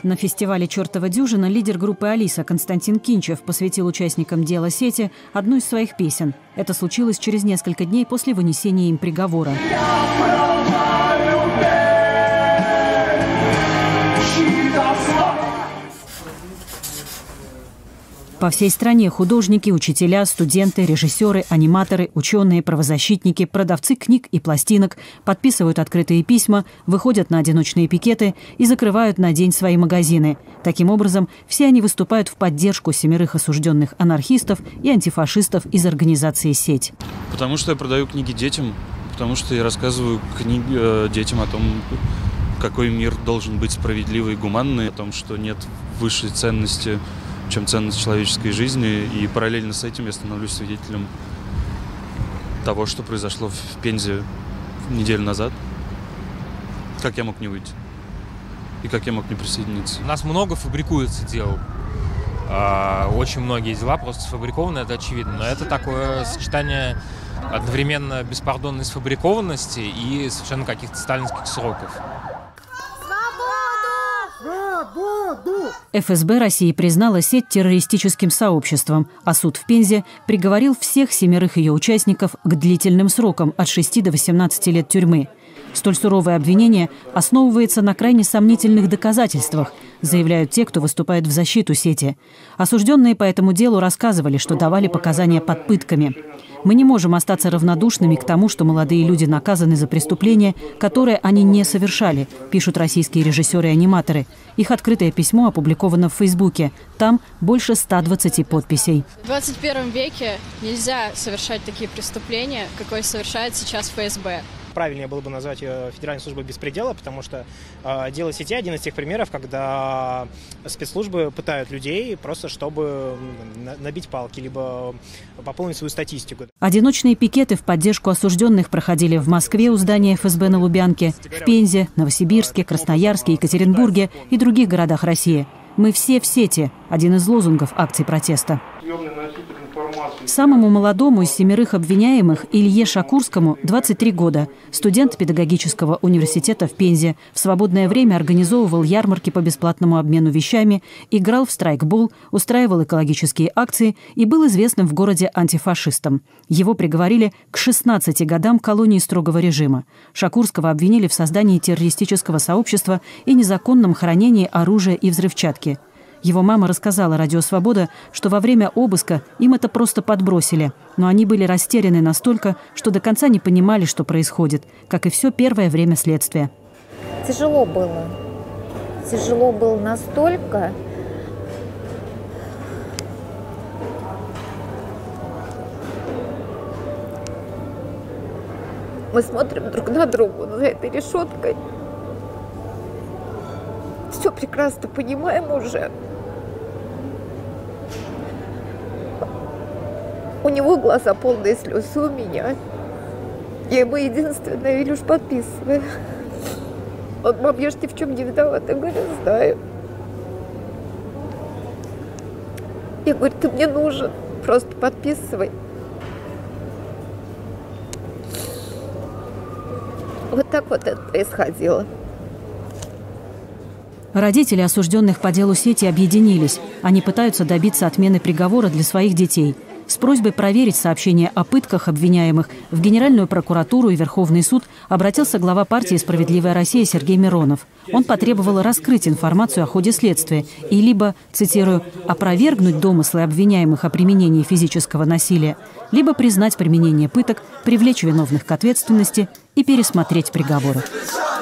На фестивале «Чертова дюжина» лидер группы «Алиса» Константин Кинчев посвятил участникам дела Сети одну из своих песен. Это случилось через несколько дней после вынесения им приговора. По всей стране художники, учителя, студенты, режиссеры, аниматоры, ученые, правозащитники, продавцы книг и пластинок подписывают открытые письма, выходят на одиночные пикеты и закрывают на день свои магазины. Таким образом, все они выступают в поддержку 7 осужденных анархистов и антифашистов из организации «Сеть». Потому что я продаю книги детям, потому что я рассказываю детям о том, какой мир должен быть справедливый и гуманный, о том, что нет высшей ценности, чем ценность человеческой жизни, и параллельно с этим я становлюсь свидетелем того, что произошло в Пензе неделю назад. Как я мог не выйти? И как я мог не присоединиться? У нас много фабрикуется дел. Очень многие дела просто сфабрикованы, это очевидно. Но это такое сочетание одновременно беспардонной сфабрикованности и совершенно каких-то сталинских сроков. ФСБ России признала сеть террористическим сообществом, а суд в Пензе приговорил всех 7 ее участников к длительным срокам от 6 до 18 лет тюрьмы. Столь суровое обвинение основывается на крайне сомнительных доказательствах, заявляют те, кто выступает в защиту сети. Осужденные по этому делу рассказывали, что давали показания под пытками. Мы не можем остаться равнодушными к тому, что молодые люди наказаны за преступления, которые они не совершали, пишут российские режиссеры и аниматоры. Их открытое письмо опубликовано в Фейсбуке. Там больше 120 подписей. В 21 веке нельзя совершать такие преступления, какое совершает сейчас ФСБ. Правильнее было бы назвать ее Федеральной службой беспредела, потому что дело сети один из тех примеров, когда спецслужбы пытают людей просто, чтобы набить палки, либо пополнить свою статистику. Одиночные пикеты в поддержку осужденных проходили в Москве у здания ФСБ на Лубянке, в Пензе, Новосибирске, Красноярске, Екатеринбурге и других городах России. «Мы все в сети» – один из лозунгов акций протеста. Самому молодому из 7 обвиняемых, Илье Шакурскому, 23 года, студент педагогического университета в Пензе, в свободное время организовывал ярмарки по бесплатному обмену вещами, играл в страйкбол, устраивал экологические акции и был известным в городе антифашистом. Его приговорили к 16 годам колонии строгого режима. Шакурского обвинили в создании террористического сообщества и незаконном хранении оружия и взрывчатки. Его мама рассказала «Радио Свобода», что во время обыска им это просто подбросили. Но они были растеряны настолько, что до конца не понимали, что происходит, как и все первое время следствия. Тяжело было. Тяжело было настолько. Мы смотрим друг на друга за этой решеткой. Все прекрасно понимаем уже. У него глаза полные слез, и у меня. Я ему единственное, Илюш, подписываю. Он: мам, я ж ни в чем не виновата. Я говорю: знаю. Я говорю: ты мне нужен, просто подписывай. Вот так вот это происходило. Родители осужденных по делу сети объединились. Они пытаются добиться отмены приговора для своих детей. С просьбой проверить сообщения о пытках обвиняемых в Генеральную прокуратуру и Верховный суд обратился глава партии «Справедливая Россия» Сергей Миронов. Он потребовал раскрыть информацию о ходе следствия и либо, цитирую, «опровергнуть домыслы обвиняемых о применении физического насилия», либо признать применение пыток, привлечь виновных к ответственности и пересмотреть приговоры.